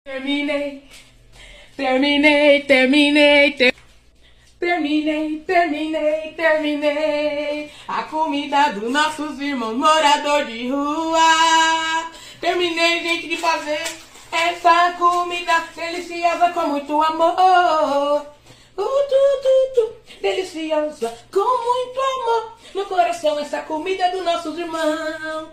Terminei, terminei, terminei, terminei a comida dos nossos irmãos morador de rua. Terminei, gente, de fazer essa comida deliciosa com muito amor. Deliciosa com muito amor no coração, essa comida dos nossos irmãos.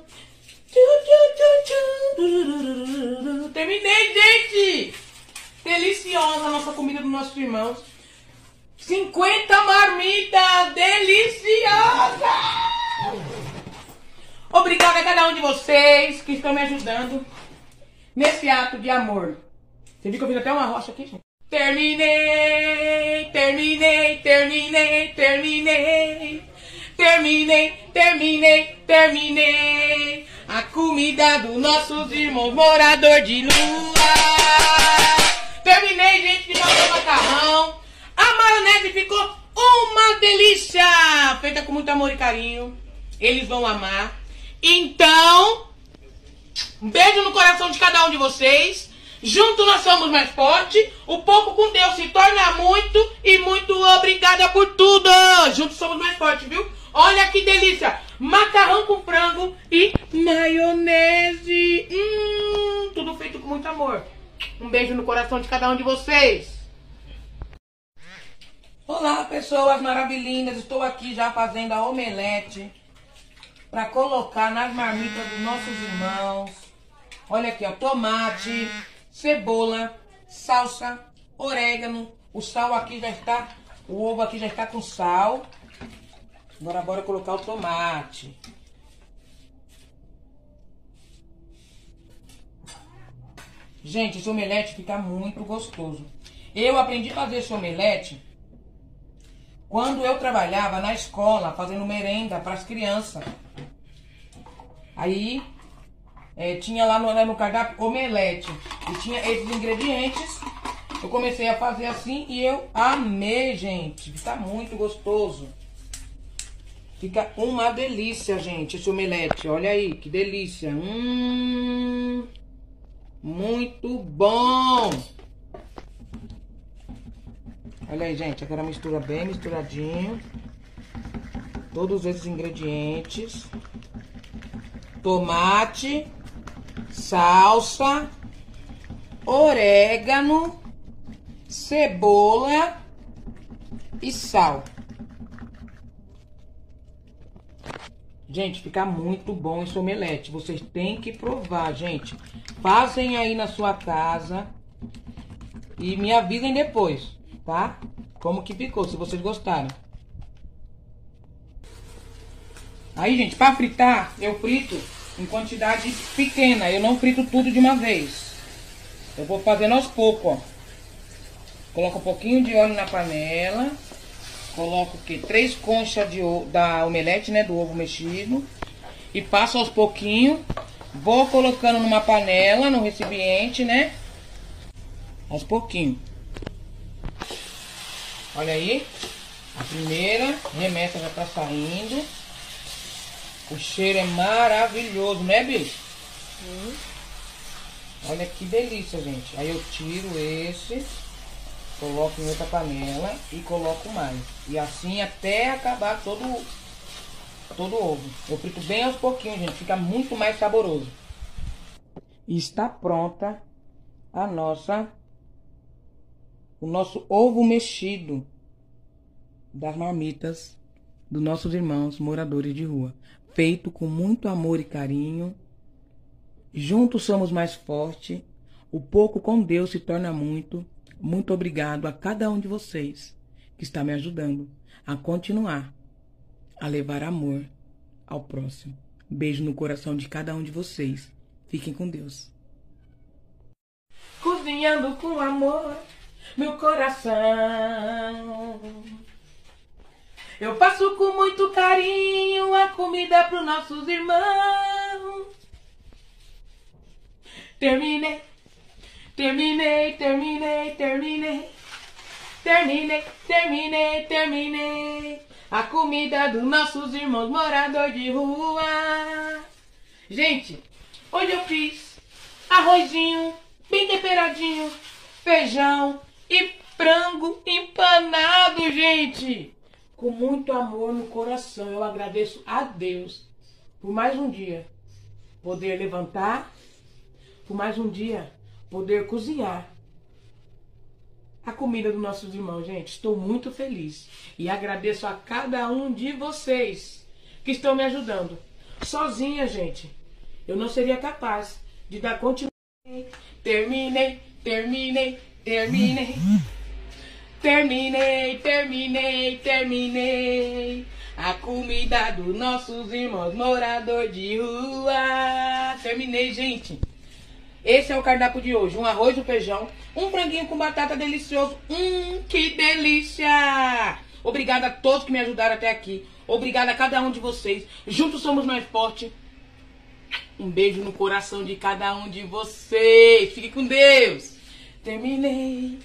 Terminei, gente! Deliciosa a nossa comida dos nossos irmãos. 50 marmitas deliciosas! Obrigada a cada um de vocês que estão me ajudando nesse ato de amor. Você viu que eu fiz até uma rocha aqui, gente? Terminei, terminei, terminei, terminei. Terminei, terminei, terminei a comida dos nossos irmãos morador de lua. Terminei, gente, de fazer o macarrão. A maionese ficou uma delícia, feita com muito amor e carinho. Eles vão amar. Então, um beijo no coração de cada um de vocês. Juntos nós somos mais fortes. O pouco com Deus se torna muito. E muito obrigada por tudo. Juntos somos mais fortes, viu? Olha que delícia! Macarrão com frango e maionese. Tudo feito com muito amor. Um beijo no coração de cada um de vocês. Olá, pessoas maravilhindas. Estou aqui já fazendo a omelete para colocar nas marmitas dos nossos irmãos. Olha aqui, ó, tomate, cebola, salsa, orégano. O sal aqui já está, o ovo aqui já está com sal. Agora bora colocar o tomate. Gente, esse omelete fica muito gostoso. Eu aprendi a fazer esse omelete quando eu trabalhava na escola, fazendo merenda para as crianças. Aí, tinha lá no cardápio omelete. E tinha esses ingredientes. Eu comecei a fazer assim e eu amei, gente. Fica muito gostoso. Fica uma delícia, gente, esse omelete. Olha aí, que delícia. Muito bom. Olha aí, gente, agora mistura bem misturadinho. Todos esses ingredientes. Tomate, salsa, orégano, cebola e sal. Gente, fica muito bom esse omelete. Vocês têm que provar, gente. Fazem aí na sua casa e me avisem depois, tá? Como que ficou, se vocês gostaram. Aí, gente, pra fritar, eu frito em quantidade pequena. Eu não frito tudo de uma vez. Eu vou fazendo aos poucos, ó. Coloco um pouquinho de óleo na panela. Coloco o quê? 3 conchas da omelete, né? Do ovo mexido. E passo aos pouquinhos. Vou colocando numa panela, no recipiente, né? Aos pouquinhos. Olha aí. A primeira remessa já tá saindo. O cheiro é maravilhoso, né, bicho? Olha que delícia, gente. Aí eu tiro esse. Coloco em outra panela e coloco mais. E assim até acabar todo o ovo. Eu frito bem aos pouquinhos, gente. Fica muito mais saboroso. E está pronta o nosso ovo mexido das marmitas dos nossos irmãos moradores de rua. Feito com muito amor e carinho. Juntos somos mais fortes. O pouco com Deus se torna muito. Muito obrigado a cada um de vocês que está me ajudando a continuar a levar amor ao próximo. Beijo no coração de cada um de vocês. Fiquem com Deus. Cozinhando com amor, meu coração. Eu faço com muito carinho a comida para os nossos irmãos. Terminei. Terminei, terminei, terminei. Terminei, terminei, terminei a comida dos nossos irmãos morador de rua. Gente, hoje eu fiz arrozinho bem temperadinho. salgadinho, feijão e frango empanado, gente. Com muito amor no coração. Eu agradeço a Deus por mais um dia poder levantar, por mais um dia poder cozinhar a comida dos nossos irmãos, gente. Estou muito feliz e agradeço a cada um de vocês que estão me ajudando. Sozinha, gente, eu não seria capaz de dar continuidade. Terminei. A comida dos nossos irmãos morador de rua. Terminei, gente. Esse é o cardápio de hoje. Um arroz e um feijão, um franguinho com batata delicioso. Que delícia! Obrigada a todos que me ajudaram até aqui. Obrigada a cada um de vocês. Juntos somos mais fortes. Um beijo no coração de cada um de vocês. Fique com Deus. Terminei.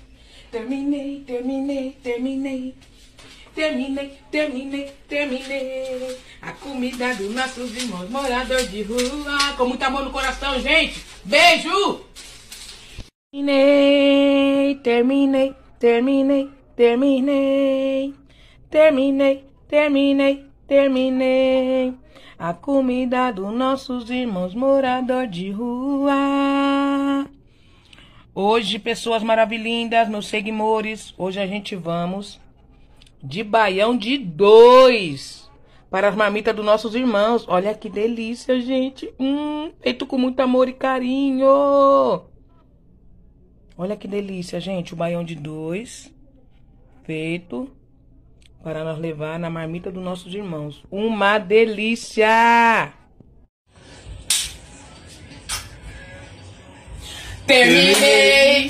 A comida dos nossos irmãos moradores de rua. Com muito amor no coração, gente. Beijo. Terminei. A comida dos nossos irmãos moradores de rua. Hoje, pessoas maravilhindas, meus seguidores, hoje a gente vamos de baião de 2 para as marmitas dos nossos irmãos. Olha que delícia, gente. Feito com muito amor e carinho. Olha que delícia, gente. O baião de 2 feito para nós levar na marmita dos nossos irmãos. Uma delícia! Terminei.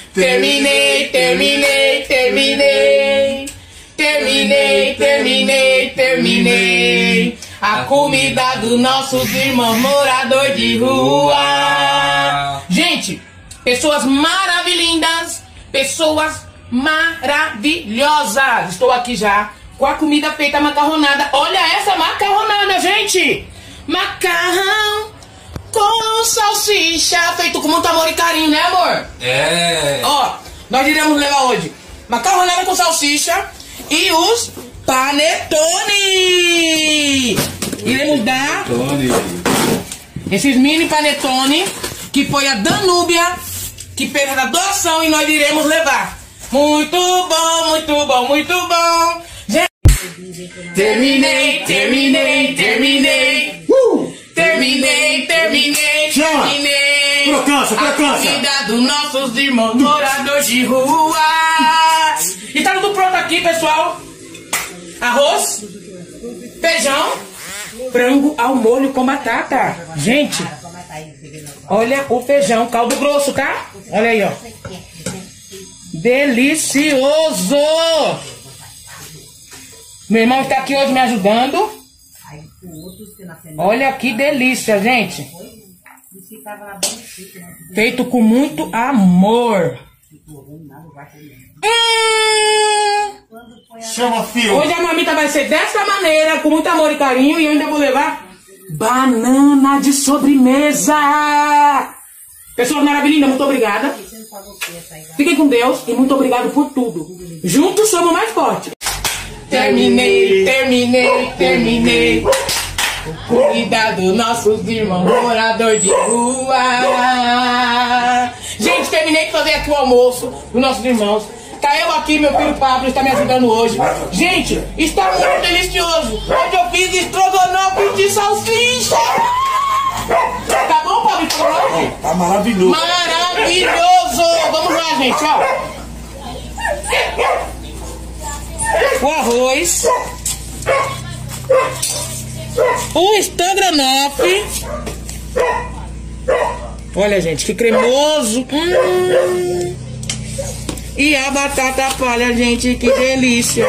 A comida dos nossos irmãos morador de rua. Gente, pessoas maravilhindas, pessoas maravilhosas. Estou aqui já com a comida feita macarronada. Olha essa macarronada, gente. Macarrão com salsicha, feito com muito amor e carinho, né, amor? É. Ó, nós iremos levar hoje macarronada com salsicha e os panetone. Iremos dar esses mini panetone que foi a Danúbia que fez a doação e nós iremos levar. Muito bom. Gente, terminei. Crocância. A comida dos nossos irmãos moradores de rua. E tá tudo pronto aqui, pessoal. Arroz, feijão, frango ao molho com batata. Gente, olha o feijão, caldo grosso, tá? Olha aí, ó. Delicioso. Meu irmão está aqui hoje me ajudando. Olha que delícia, gente. Feito com muito amor. Chama, filho. Hoje a marmita vai ser dessa maneira, com muito amor e carinho. E eu ainda vou levar banana de sobremesa. Pessoas maravilhindas, muito obrigada. Fiquem com Deus e muito obrigado por tudo. Juntos somos mais fortes. Terminei. Comida dos nossos irmãos morador de rua. Gente, terminei de fazer aqui o almoço dos nossos irmãos. Tá eu aqui, meu filho Pablo está me ajudando hoje. Gente, está muito delicioso. Hoje eu fiz estrogonofe de salsicha. Tá bom, Pablo? Tá maravilhoso. Maravilhoso. Vamos lá, gente, ó. O arroz. O estrogonofe. Olha, gente, que cremoso. E a batata palha, gente, que delícia.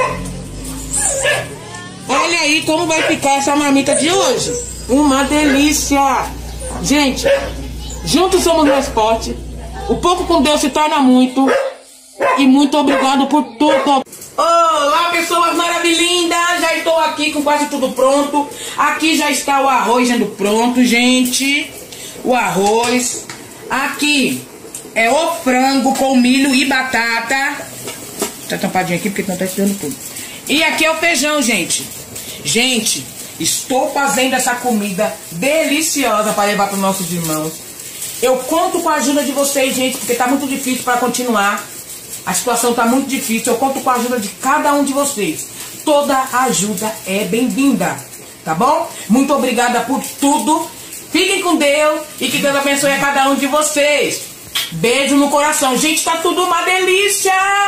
Olha aí como vai ficar essa marmita de hoje. Uma delícia. Gente, juntos somos mais fortes. O pouco com Deus se torna muito. E muito obrigado por tudo. Olá, pessoas maravilhindas. Já estou aqui com quase tudo pronto. Aqui já está o arroz sendo pronto, gente. O arroz. Aqui É o frango com milho e batata. Tá tampadinho aqui porque não tá estudando tudo. E aqui é o feijão, gente. Gente, estou fazendo essa comida deliciosa para levar para os nossos irmãos. Eu conto com a ajuda de vocês, gente, porque tá muito difícil para continuar. A situação tá muito difícil. Eu conto com a ajuda de cada um de vocês. Toda ajuda é bem-vinda, tá bom? Muito obrigada por tudo. Fiquem com Deus e que Deus abençoe a cada um de vocês. Beijo no coração. Gente, tá tudo uma delícia!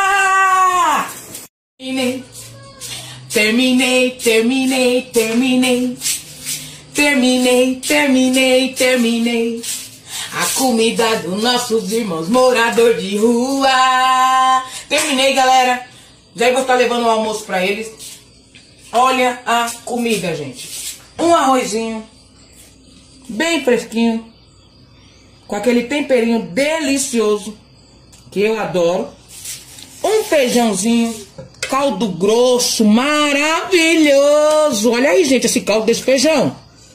Terminei. A comida dos nossos irmãos morador de rua. Terminei, galera. Já vou estar levando o almoço pra eles. Olha a comida, gente. Um arrozinho bem fresquinho, com aquele temperinho delicioso que eu adoro. Um feijãozinho, caldo grosso, maravilhoso. Olha aí, gente, esse caldo desse feijão.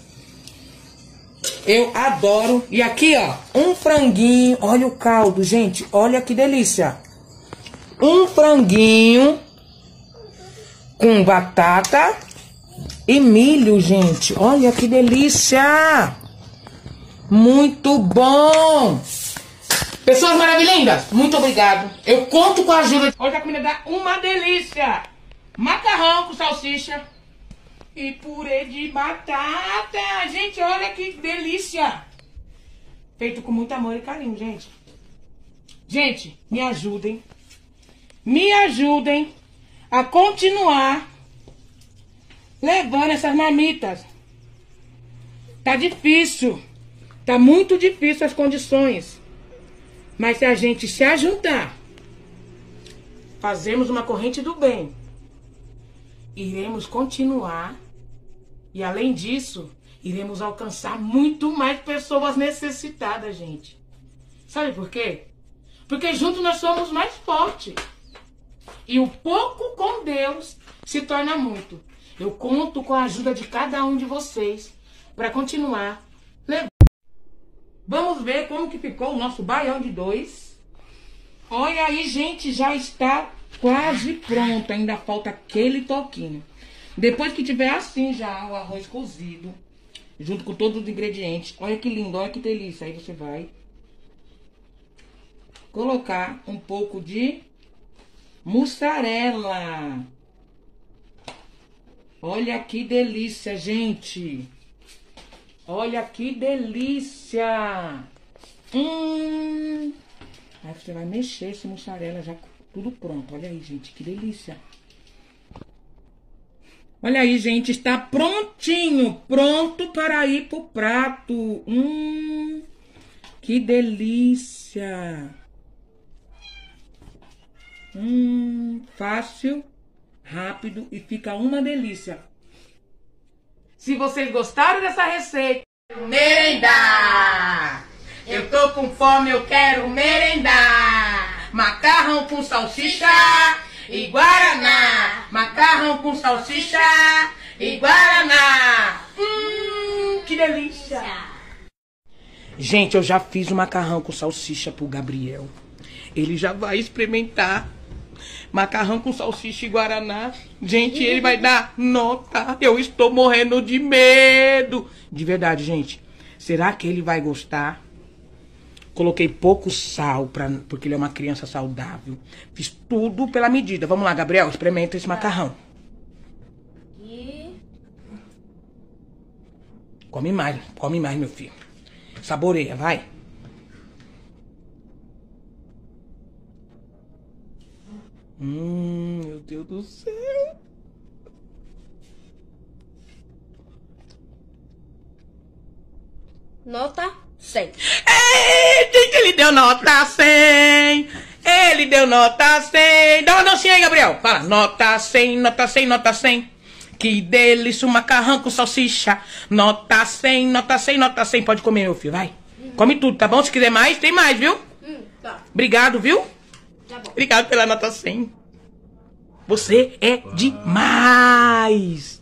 Eu adoro. E aqui, ó, um franguinho. Olha o caldo, gente. Olha que delícia. Um franguinho com batata e milho, gente. Olha que delícia. Muito bom. Pessoas maravilhindas, muito obrigado. Eu conto com a ajuda. Hoje a comida dá uma delícia. Macarrão com salsicha e purê de batata. Gente, olha que delícia. Feito com muito amor e carinho, gente. Gente, me ajudem. Me ajudem a continuar levando essas marmitas. Tá difícil. Tá muito difícil as condições. Mas se a gente se ajudar, fazemos uma corrente do bem, iremos continuar. E além disso, iremos alcançar muito mais pessoas necessitadas, gente. Sabe por quê? Porque juntos nós somos mais fortes. E o pouco com Deus se torna muito. Eu conto com a ajuda de cada um de vocês para continuar levando. Vamos ver como que ficou o nosso baião de 2. Olha aí, gente, já está quase pronto. Ainda falta aquele toquinho. Depois que tiver assim já o arroz cozido, junto com todos os ingredientes. Olha que lindo, olha que delícia. Aí você vai colocar um pouco de mussarela. Olha que delícia, gente. Olha que delícia. Aí você vai mexer esse mussarela já tudo pronto. Olha aí, gente, que delícia. Olha aí, gente, está prontinho. Pronto para ir pro prato. Que delícia. Fácil, rápido e fica uma delícia. Se vocês gostaram dessa receita, merendar. Eu tô com fome, eu quero merendar. Macarrão com salsicha e guaraná. Macarrão com salsicha e guaraná. Que delícia. Gente, eu já fiz o macarrão com salsicha pro Gabriel. Ele já vai experimentar. Macarrão com salsicha e guaraná. Gente, ele vai dar nota. Eu estou morrendo de medo. De verdade, gente. Será que ele vai gostar? Coloquei pouco sal, porque ele é uma criança saudável. Fiz tudo pela medida. Vamos lá, Gabriel, experimenta esse macarrão. Come mais, meu filho. Saboreia, vai. Meu Deus do céu. Nota 100. Eita, ele deu nota 100. Ele deu nota 100. Dá uma dancinha aí, Gabriel. Fala, nota 100, nota 100, nota 100. Que delícia, um macarrão com salsicha. Nota 100, nota 100, nota 100. Pode comer, meu filho, vai. Come tudo, tá bom? Se quiser mais, tem mais, viu? Tá. Obrigado, viu? Tá bom. Obrigado pela nota 100. Você é demais.